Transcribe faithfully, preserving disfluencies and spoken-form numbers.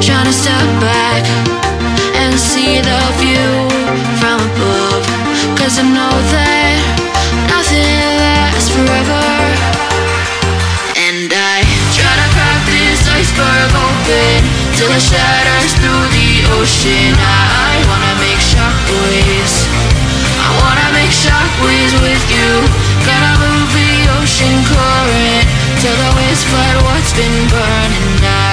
trying to step back and see the view from above, 'cause I know that nothing lasts forever. And I try to crack this iceberg open till it shatters through the ocean. I wanna make shockwaves, I wanna make shockwaves with you. Gotta move the ocean current till the waves flood what's been burning out.